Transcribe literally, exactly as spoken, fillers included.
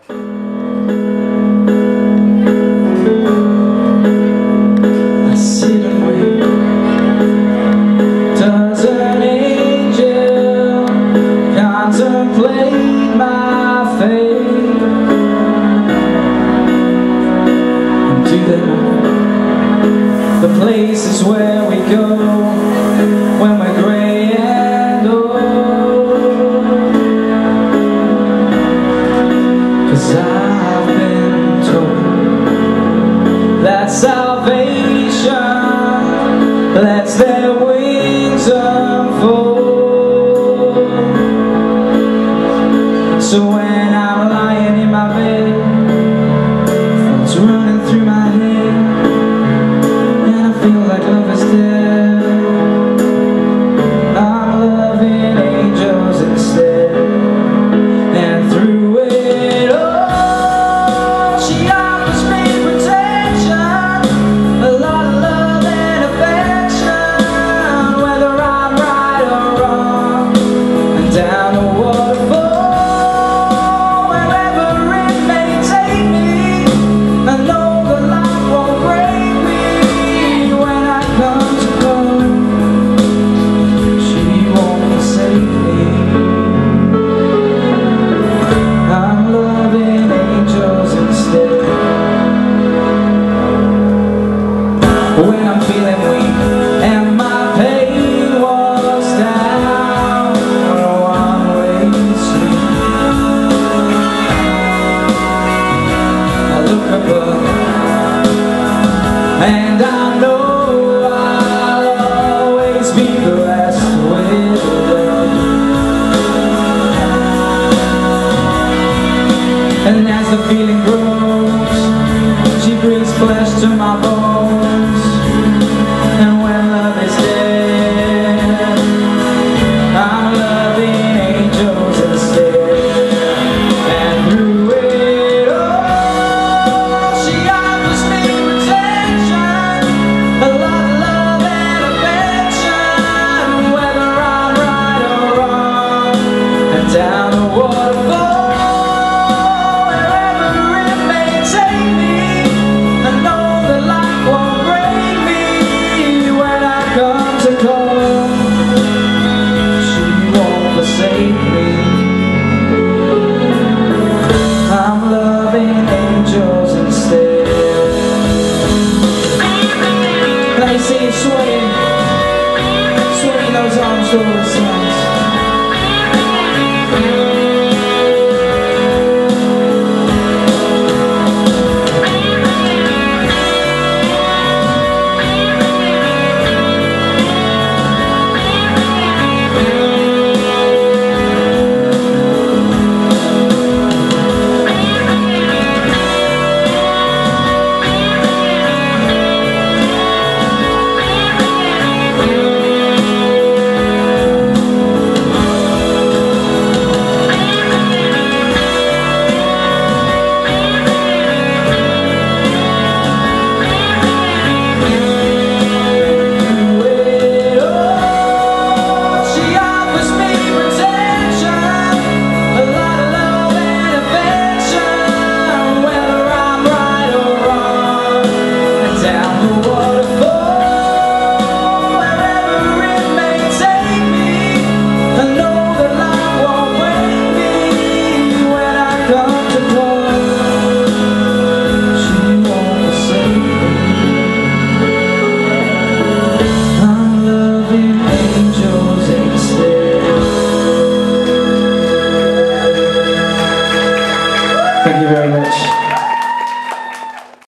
The places where we go when we're grey and old. 'Cause I've been told that salvation lets their wings unfold. So when I'm lying in my bed, thoughts running through my head, feel like love is dead, I'm loving angels instead. And through it all, she offers me protection, a lot of love and affection, whether I'm right or wrong. And down the waterfall, wherever it may take me, I know the light won't break me. When I'm feeling weak and my pain walks down a one-way street, I look above and I know I'll always be blessed with love. And as the feeling grows, she brings flesh to my bones. And when love is dead, I'm loving angels instead. And through it all, she offers me protection, a lot of love and affection, whether I'm right or wrong. And down the waterfall, wherever it may take me, I know the light won't break me. Come to call, she won't forsake me. I'm loving angels instead. Let me see you swaying, swaying those arms over the sides. Thank you very much.